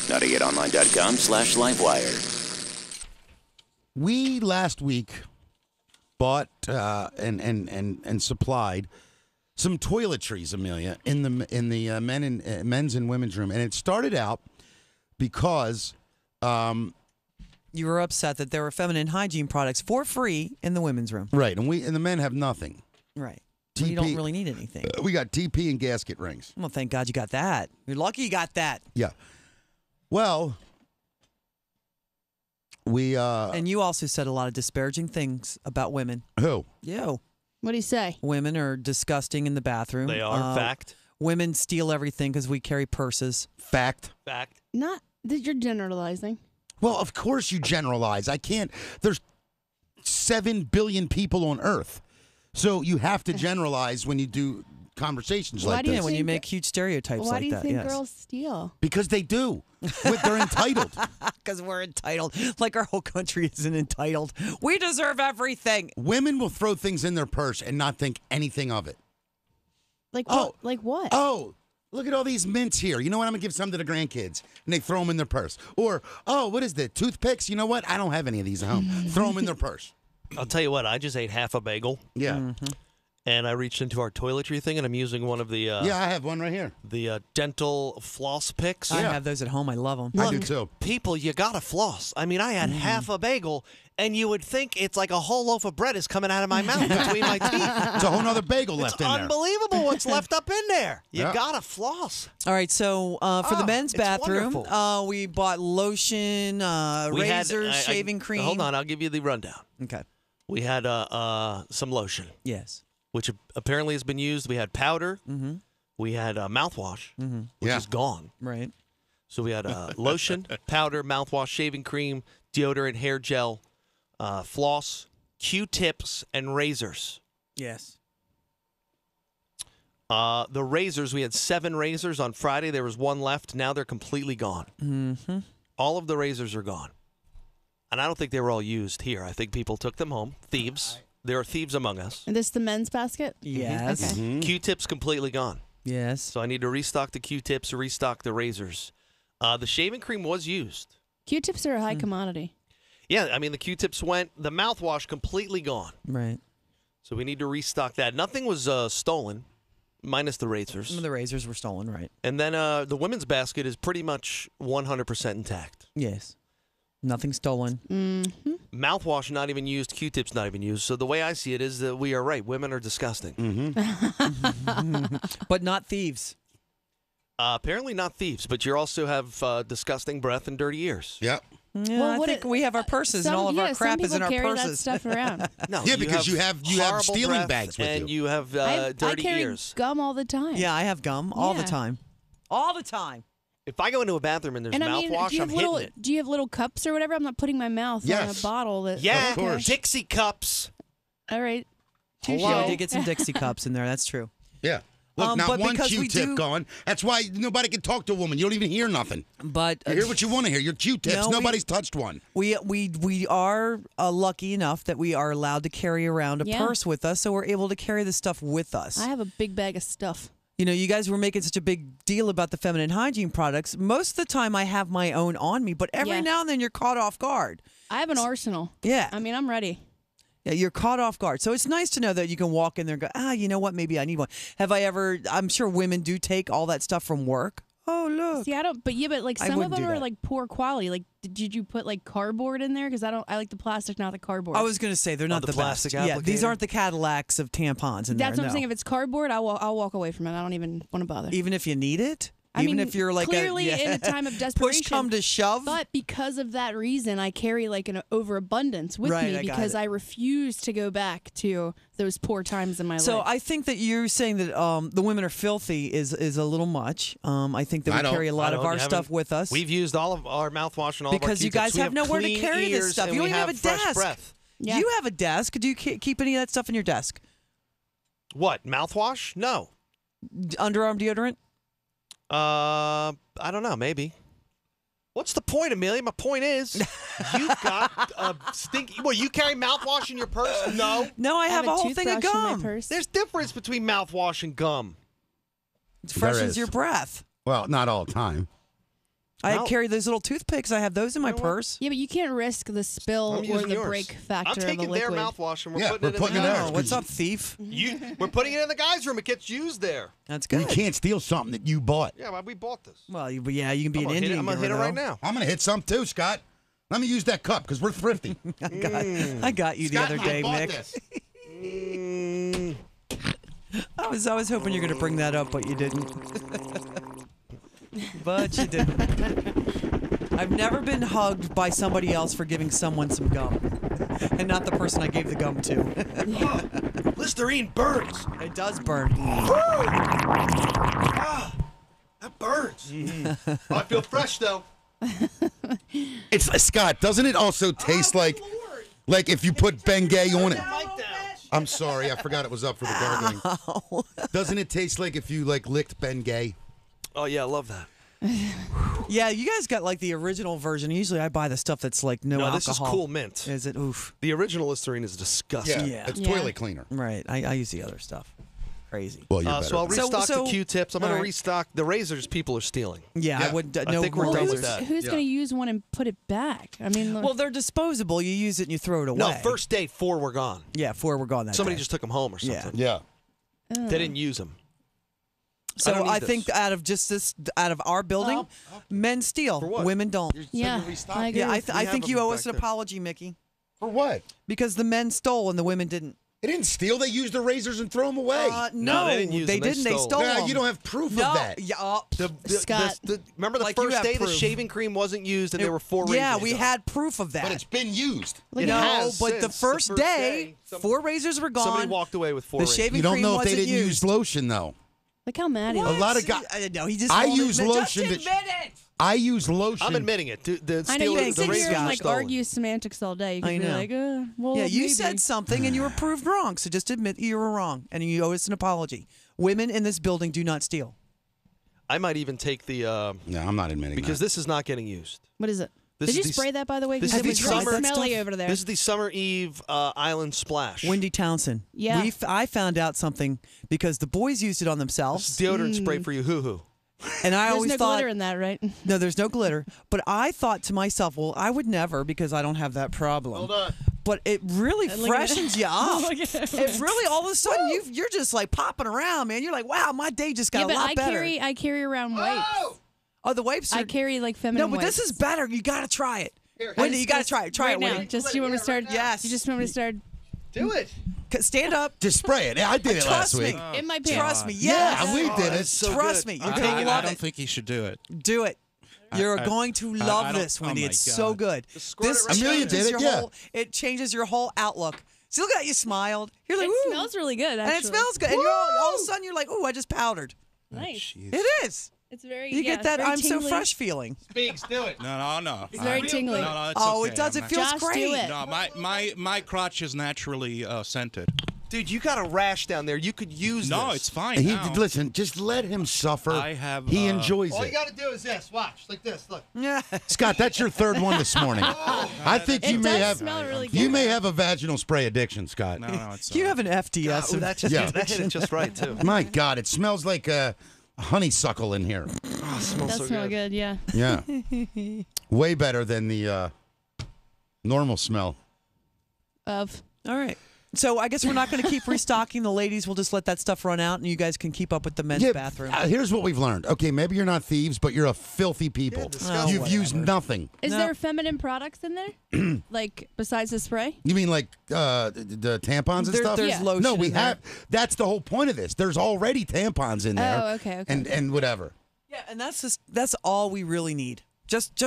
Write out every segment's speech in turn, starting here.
928online.com/livewire. We last week bought and supplied some toiletries, Amelia, in the men's and women's room, and it started out because you were upset that there were feminine hygiene products for free in the women's room. Right, and the men have nothing. Right. Well, you don't really need anything. We got TP and gasket rings. Well, thank God you got that. You're lucky you got that. Yeah. Well, we and you also said a lot of disparaging things about women. Who? You. What do you say? Women are disgusting in the bathroom. They are. Fact. Women steal everything because we carry purses. Fact. Not that you're generalizing. Well, of course you generalize. I can't. There's 7 billion people on Earth. So you have to generalize when you do conversations like this. When you make huge stereotypes like that. Why do you think girls steal? Because they do. They're entitled. Because we're entitled. Like our whole country isn't entitled. We deserve everything. Women will throw things in their purse and not think anything of it. Like what? Like what? Oh, look at all these mints here. You know what? I'm going to give some to the grandkids. And they throw them in their purse. Or, oh, what is that? Toothpicks? You know what? I don't have any of these at home. Throw them in their purse. I'll tell you what, I just ate half a bagel. Yeah. Mm-hmm. And I reached into our toiletry thing, and I'm using one of the... yeah, I have one right here. The dental floss picks. I have those at home. I love them. I do too. People, you got to floss. I mean, I had half a bagel, and you would think it's like a whole loaf of bread is coming out of my mouth between my teeth. It's a whole nother bagel left in there. It's unbelievable what's left up in there. You Yeah. got to floss. All right, so for the men's it's bathroom, wonderful. we bought lotion, We had- razors, shaving cream. Hold on, I'll give you the rundown. Okay. We had some lotion. Yes. Which apparently has been used. We had powder. Mm-hmm. We had mouthwash, which Yeah. is gone. Right. So we had lotion, powder, mouthwash, shaving cream, deodorant, hair gel, floss, Q-tips, and razors. Yes. The razors, we had 7 razors on Friday. There was 1 left. Now they're completely gone. Mm-hmm. All of the razors are gone. And I don't think they were all used here. I think people took them home. Thieves. There are thieves among us. And this the men's basket? Yes. Okay. Q-tips completely gone. Yes. So I need to restock the Q-tips, restock the razors. The shaving cream was used. Q-tips are a high commodity. Yeah, I mean, the Q-tips went. The mouthwash completely gone. Right. So we need to restock that. Nothing was stolen, minus the razors. Some of the razors were stolen, right? And then the women's basket is pretty much 100% intact. Yes. Nothing stolen. Mm-hmm. Mouthwash not even used, Q-tips not even used. So the way I see it is that we are right. Women are disgusting. But not thieves. Apparently not thieves, but you also have disgusting breath and dirty ears. Yep. Yeah, Well, I what think it- we have our purses and all of our crap is in our some people carry purses. that stuff around. No, Yeah, because you have horrible stealing breath bags with and you. you have I dirty carry ears. gum all the time. Yeah, I have gum all the Yeah. time. All the time. If I go into a bathroom and there's And I mean, mouthwash, I'm hitting it. do you have little cups or whatever? I'm not putting my mouth on Yes. a bottle. That, Yeah, Of course. Dixie cups. All right. Yeah, we Touche. did get some Dixie cups in there. That's true. Yeah. Look, not but one because we Q-tip do- gone. That's why nobody can talk to a woman. You don't even hear nothing. But You hear what you want to hear. Your Q-tips. No, Nobody's touched one. we are lucky enough that we are allowed to carry around a Yeah. purse with us, so we're able to carry the stuff with us. I have a big bag of stuff. You know, you guys were making such a big deal about the feminine hygiene products. Most of the time, I have my own on me, but every Yeah. now and then you're caught off guard. I have an arsenal. Yeah. I mean, I'm ready. Yeah, you're caught off guard. So it's nice to know that you can walk in there and go, you know what? Maybe I need one. I'm sure women do take all that stuff from work. Oh, look. See, I don't, but like I some of wouldn't them do are that. like poor quality. Like, did you put like cardboard in there? Because I like the plastic, not the cardboard. I was going to say they're not the the plastic best. Yeah, these applicator? aren't the Cadillacs of tampons in That's there. what I'm saying. If it's cardboard, I'll walk away from it. I don't even want to bother. Even if you need it? I Even mean, if you're like clearly in a time of desperation. Push come to shove? But because of that reason, I carry like an overabundance with Right, me I got because it. I refuse to go back to those poor times in my So life. I think that you're saying that the women are filthy is a little much. I think that I we don't. carry a lot I of don't- our you stuff haven't- with us. We've used all of our mouthwash and all of our because you Q-tips. guys We have nowhere to clean carry this ears stuff. and You we don't even have a fresh desk. breath. Yeah. You have a desk. Do you keep any of that stuff in your desk? What, mouthwash? No. Underarm deodorant? I don't know, maybe. What's the point, Amelia? My point is, you've got a stinky... Well, you carry mouthwash in your purse? No. No, I have a whole thing of toothbrush in my gum. purse. There's difference between mouthwash and gum. It freshens is. your breath. Well, not all the time. I No. carry those little toothpicks. I have those in my purse. Yeah, but you can't risk the spill I'm or using the yours. break factor I'm taking of a their liquid. mouthwash and we're Yeah, putting we're it in putting the it house. there. What's up, thief? We're putting it in the guys' room. It gets used there. That's You good. can't steal something that you bought. Yeah, well, we bought this. Well, you can be I'm an gonna hit it, Indian. I'm gonna hit it giver, right though. now. I'm gonna hit some too, Scott. Let me use that cup because we're thrifty. I got you the Scott other and I day, bought Nick. this. I was hoping you were going to bring that up, but you didn't. But you didn't. I've never been hugged by somebody else for giving someone some gum, and not the person I gave the gum to. Listerine burns. It does burn. That burns. I feel fresh though. It's Scott. Doesn't it also taste like if you put Bengay on it? I'm sorry, I forgot it was up for the gargling. Doesn't it taste like if you licked Bengay? Oh yeah, I love that. Yeah, you guys got like the original version. Usually I buy the stuff that's like no No, alcohol. this is cool mint. Is it? Oof. The original Listerine is disgusting. Yeah. It's Yeah. toilet cleaner. Right. I use the other stuff. Crazy. Well, you're better. So I'll than that. restock So- the Q-tips. I'm going all to right. restock the razors. People are stealing. Yeah, I Yeah. would. I No think we're more done with razors. that. Who's Yeah. going to use one and put it back? I mean, Well, they're disposable. You use it and you throw it away. No, first day 4 were gone. Yeah, 4 were gone that Somebody day. just took them home or Yeah. something. Yeah. They didn't use them. So don't need I this. think out of our building, men steal, For what? women don't. yeah, I agree. Yeah, I with We think have you them owe back us an there. apology, Mickey, For what? because the men stole and the women didn't. They didn't steal. They used the razors and throw them away. No, they didn't use them. They didn't. They stole. stole Nah, them. you don't have proof no, of that. Yeah, Scott. Remember the Like you first have day the proof. shaving cream wasn't used and there were 4 razors Yeah, we gone. had proof of that. But it's been used. It no, has but the since first day, some- 4 razors were gone. Somebody walked away with 4 the razors. shaving You don't cream know if they wasn't didn't used. use lotion though. Look how mad he What? is. A lot of guys. No, he just I won't use admit- lotion Just to- admit it. I use lotion. I'm admitting it. The I know you stealer- can think the sit razors here razors and were like stolen. argue semantics all day. You I can be know. like, well, Yeah, you maybe. said something and you were proved wrong. So just admit you were wrong and you owe us an apology. Women in this building do not steal. I might even take the No, I'm not admitting because that. this is not getting used. What is it? This Did is you the- spray that, by the way? this Because is it the was really summer- smelly over there. This is the Summer Eve Island Splash. Wendy Townsend. Yeah. I found out something because the boys used it on This is themselves. deodorant spray for you, hoo-hoo. And I There's always no thought, glitter in that, right? no, there's no glitter. But I thought to myself, well, I would never because I don't have that problem. Hold on. But it really Look at freshens you up. Look at it. It really, all of a sudden, you're just like popping around, man. You're like, wow, my day just got Yeah, a but lot I better. carry around wipes. Oh, the wipes are. I carry like feminine No, but wipes. this is better. You got to try it. Wendy, you got to try it. Try right it, now. Wendy. Just you want me to start? Yes. You just want me to start Do it. Stand up. Just spray it. I did it last Trust me. week. in my pants? Trust me. Yeah, Yes. we did it. that's so Trust good. me. I'm You're taking gonna it. love I don't it. think you should do it. Do it. You're I- going to I love don't- this, oh Wendy. my It's so God. good. Just squirt This it right Amelia changes did it, your yeah. whole. It changes your whole outlook. See, look at that. You smiled. You're like, It ooh. smells really good. and Actually. it smells good. And you're all of a sudden, you're like, ooh, I just powdered. nice. It is. It's very. You yeah, get that very I'm so tingly. fresh feeling. Speaks, do it. No. It's very tingly. No, it's Oh, okay. it does. I'm It feels Josh, do great. it. No, my crotch is naturally scented. Dude, you got a rash down there. You could use No, this. it's fine. He now. listen. Just let him suffer. I have, He enjoys All you it. got to do is this. Watch. Like this. Look. Yeah. Scott, that's your third one this morning. I think It you may does have. smell really You good. may have a vaginal spray addiction, Scott. No, it's You have an FDS. Oh, that just Yeah. that hit it just right too. My God, it smells like honeysuckle in here. Oh, it smells Does so smell good. good. Yeah. Yeah, way better than the normal smell. Of. All right. So I guess we're not going to keep restocking. The ladies will just let that stuff run out, and you guys can keep up with the men's bathroom. Here's what we've learned. Okay, maybe you're not thieves, but you're a filthy people. disgusting. You've used nothing. Is No. there feminine products in there? Like besides the spray? You mean like the tampons and stuff? There's Yeah. lotion. No, we in there. have. That's the whole point of this. There's already tampons in there. Oh, okay. And whatever. Yeah, and that's all we really need. Just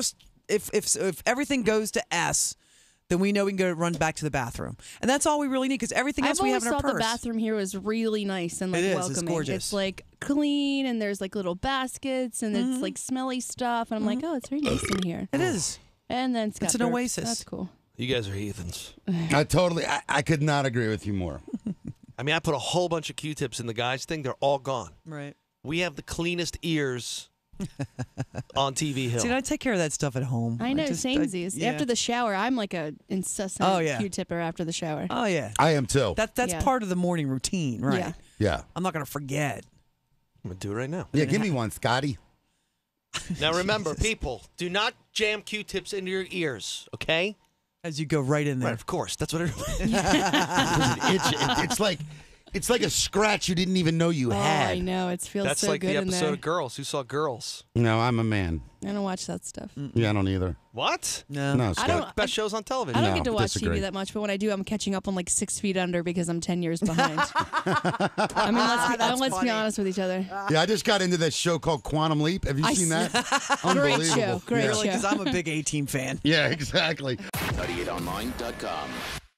if everything goes to S, then we know we can go run back to the bathroom, and that's all we really need because everything else I've we always have in our thought purse. the bathroom here was really nice and like It is. It's welcoming. gorgeous. It's like clean and there's like little baskets and it's like smelly stuff and I'm like, oh, it's very nice in here. It is. And then it's got It's an burps. oasis. That's cool. You guys are heathens. I could not agree with you more. I mean, I put a whole bunch of Q-tips in the guys thing. They're all gone. Right. We have the cleanest ears on TV Hill. See, I take care of that stuff at home. I know, just- samesies. yeah. After the shower, I'm like a incessant Oh, yeah. Q-tipper after the shower. Oh yeah. I am too. That's Yeah. part of the morning routine, right? Yeah. Yeah. I'm not gonna forget. I'm gonna do it right now. Yeah, give me one, Scotty. Now remember, people, do not jam Q-tips into your ears, okay? As you go right in there. Right, of course. That's what it It's like a scratch you didn't even know you Oh, had. I know. It feels That's so like good the in episode there. of Girls. Who saw Girls? No, I'm a man. I don't watch that stuff. Yeah, I don't either. What? No. No, I Scott. don't. Best shows on television. I don't No, get to watch disagree. TV that much, but when I do, I'm catching up on like 6 feet under because I'm 10 years behind. I mean, let's be honest with each other. Yeah, I just got into this show called Quantum Leap. Have you seen that? Great Unbelievable. show. Great Yeah. Really, show. because I'm a big A-Team fan. Yeah, exactly. 38online.com.